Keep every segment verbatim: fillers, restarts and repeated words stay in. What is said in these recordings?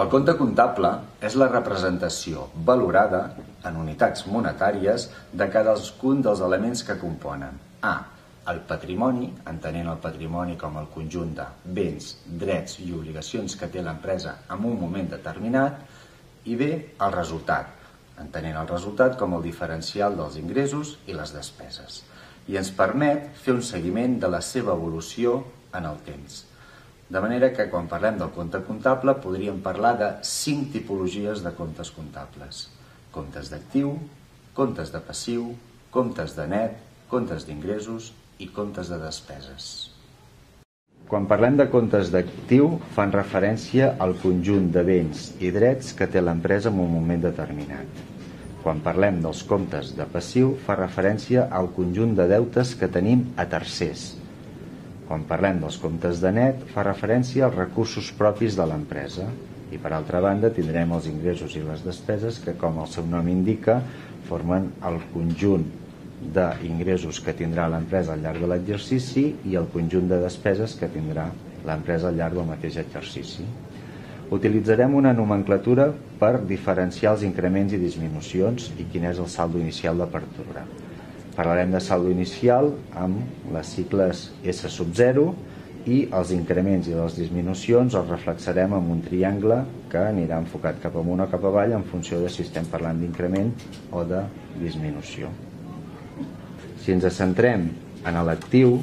El compte comptable és la representació valorada en unitats monetàries de cadascun dels elements que componen a. El patrimoni, entenent el patrimoni com el conjunt de béns, drets i obligacions que té l'empresa en un moment determinat, i b. El resultat, entenent el resultat com el diferencial dels ingressos i les despeses, i ens permet fer un seguiment de la seva evolució en el temps. De manera que quan parlem del compte comptable podríem parlar de cinc tipologies de comptes comptables: comptes d'actiu, comptes de passiu, comptes de net, comptes d'ingressos i comptes de despeses. Quan parlem de comptes d'actiu, fan referència al conjunt de béns i drets que té l'empresa en un moment determinat. Quan parlem dels comptes de passiu, fa referència al conjunt de deutes que tenim a tercers. Quan parlem dels comptes de net, fa referència als recursos propis de l'empresa. I per altra banda tindrem els ingressos i les despeses que, com el seu nom indica, formen el conjunt d'ingressos que tindrà l'empresa al llarg de l'exercici i el conjunt de despeses que tindrà l'empresa al llarg del mateix exercici. Utilitzarem una nomenclatura per diferenciar els increments i disminucions i quin és el saldo inicial d'apertura. Parlarem de saldo inicial amb les sigles S sub zero i els increments i les disminucions els reflexarem amb un triangle que anirà enfocat cap amunt o cap avall en funció de si estem parlant d'increment o de disminució. Si ens centrem en l'actiu,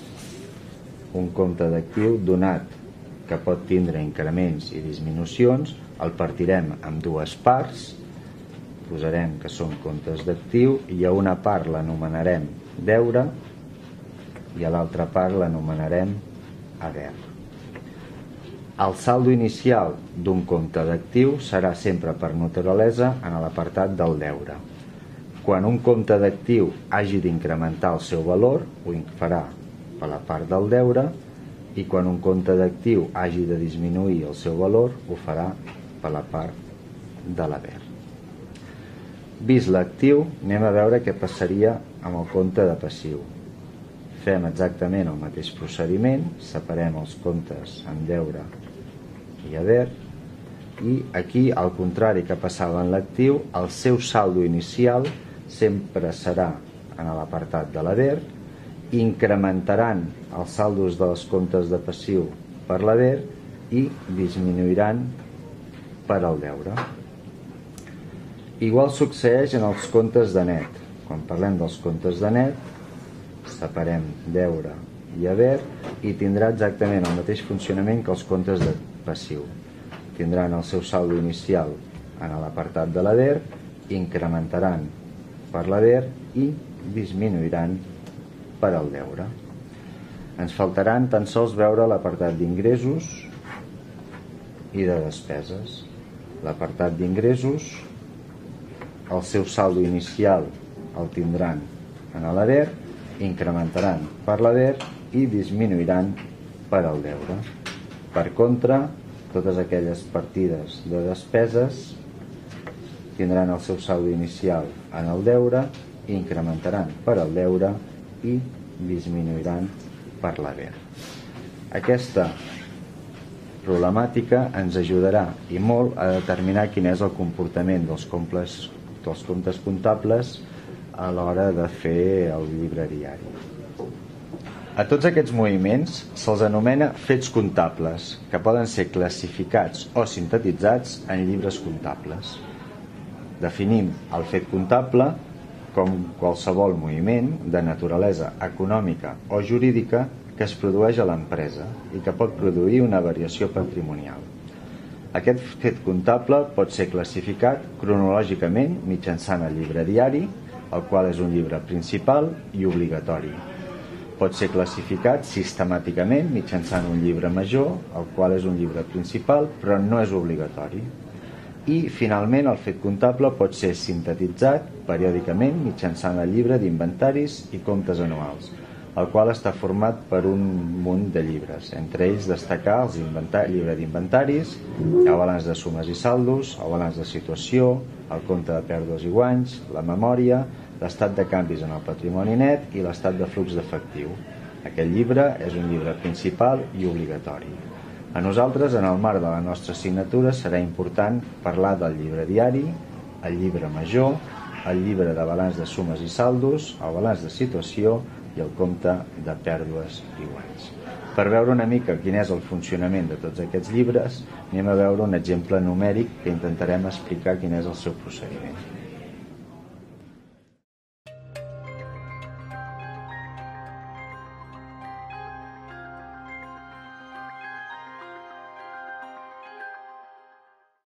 un compte d'actiu donat que pot tindre increments i disminucions, el partirem en dues parts, posarem que són comptes d'actiu i a una part l'anomenarem deure i a l'altra part l'anomenarem haver. El saldo inicial d'un compte d'actiu serà sempre per naturalesa en l'apartat del deure. Quan un compte d'actiu hagi d'incrementar el seu valor, ho farà per la part del deure, i quan un compte d'actiu hagi de disminuir el seu valor, ho farà per la part de l'haver. Vist l'actiu, anem a veure què passaria amb el compte de passiu. Fem exactament el mateix procediment, separem els comptes en deure i haver, i aquí, al contrari que passava en l'actiu, el seu saldo inicial sempre serà en l'apartat de l'haver, incrementaran els saldos dels comptes de passiu per l'haver i disminuiran per al deure. Igual succeeix en els comptes de net. Quan parlem dels comptes de net, separem deure i haver i tindrà exactament el mateix funcionament que els comptes de passiu. Tindran el seu saldo inicial en l'apartat de l'haver, incrementaran per l'haver i disminuiran per al deure. Ens faltaran tan sols veure l'apartat d'ingressos i de despeses. L'apartat d'ingressos, el seu saldo inicial el tindran en l'haver, incrementaran per l'haver i disminuiran per al deure. Per contra, totes aquelles partides de despeses tindran el seu saldo inicial en el deure, incrementaran per al deure i disminuiran per l'haver. Aquesta problemàtica ens ajudarà i molt a determinar quin és el comportament dels comptes, dels comptes comptables a l'hora de fer el llibre diari. A tots aquests moviments se'ls anomena fets comptables, que poden ser classificats o sintetitzats en llibres comptables. Definim el fet comptable com qualsevol moviment de naturalesa econòmica o jurídica que es produeix a l'empresa i que pot produir una variació patrimonial. Aquest fet comptable pot ser classificat cronològicament mitjançant el llibre diari, el qual és un llibre principal i obligatori. Pot ser classificat sistemàticament mitjançant un llibre major, el qual és un llibre principal, però no és obligatori. I, finalment, el fet comptable pot ser sintetitzat periòdicament mitjançant el llibre d'inventaris i comptes anuals, el qual està format per un munt de llibres, entre ells destacar el llibre d'inventaris, el balanç de sumes i saldos, el balanç de situació, el compte de pèrdues i guanys, la memòria, l'estat de canvis en el patrimoni net i l'estat de flux d'efectiu. Aquest llibre és un llibre principal i obligatori. A nosaltres, en el marc de la nostra assignatura, serà important parlar del llibre diari, el llibre major, el llibre de balanç de sumes i saldos, el balanç de situació i el compte de pèrdues i guanys. Per veure una mica quin és el funcionament de tots aquests llibres, anem a veure un exemple numèric que intentarem explicar quin és el seu procediment.